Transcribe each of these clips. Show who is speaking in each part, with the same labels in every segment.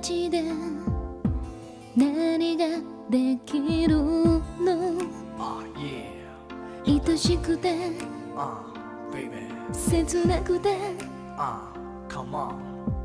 Speaker 1: 日で何ができるの？愛しくて切なくて
Speaker 2: Come on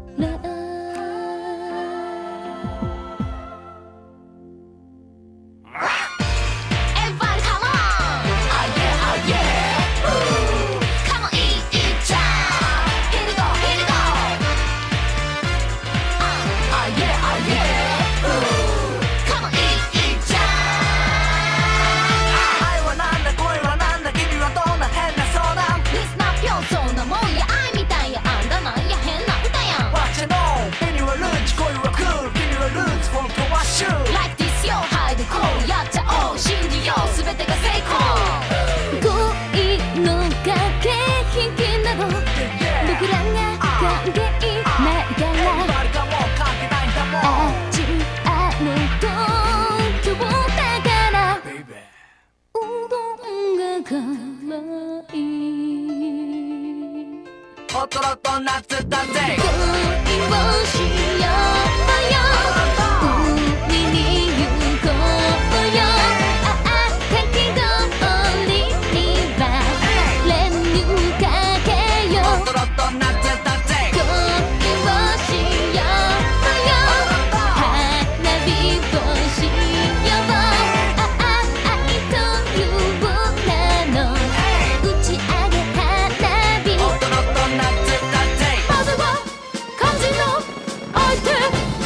Speaker 2: おっとっと夏だぜ恋をしようよ海に行こうよかき氷には練乳かけようおっとっと夏だぜ恋をしようよ花火をしよう愛という名の打ち上げ花火おっとっと夏まずは肝心の相手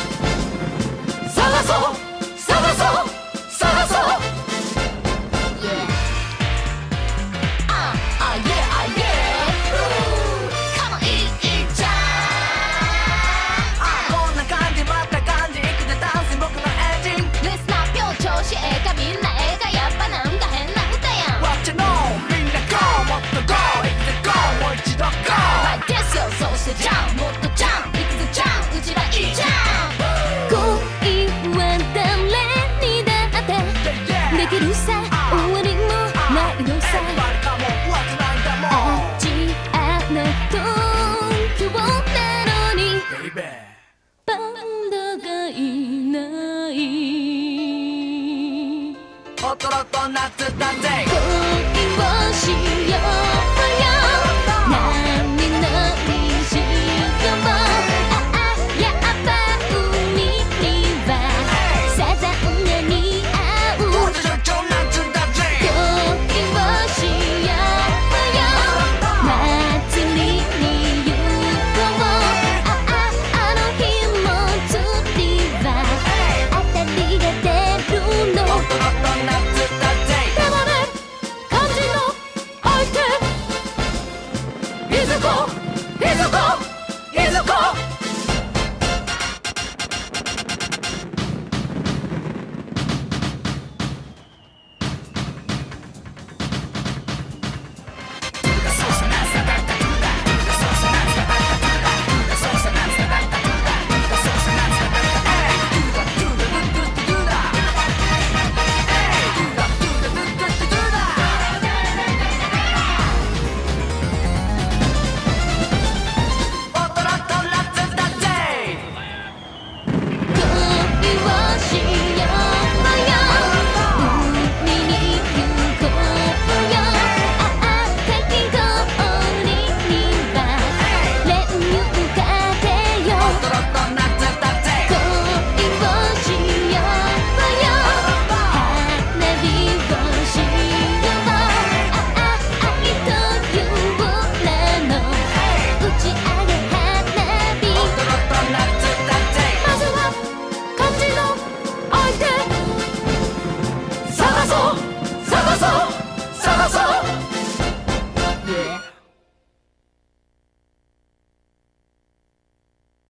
Speaker 2: 探そう探そう探そう Yeah yeah yeah Come on いっちゃこんな感じまた感じいくでダンス僕のエンジンリスナー表調子ええかみんなええかやっぱなんか変な歌やん What you know みんな Go もっと Go いくぜ Go もう一度 Go Like this よそしてジャンプもっとジャンプいくぜジャンプうちらいいジャンプ恋は誰にだってできるさ終わりもないのさ味あなと今日なのにパンダがいないおっとっと夏だぜ恋をしようよ波乗りしようやっぱ海にはサザンが似合う恋をしようよ祭りに行こうあの日も釣りは当たりが出るのおっとっと夏だぜでもね肝心の相手いずこいずこいずこ探そう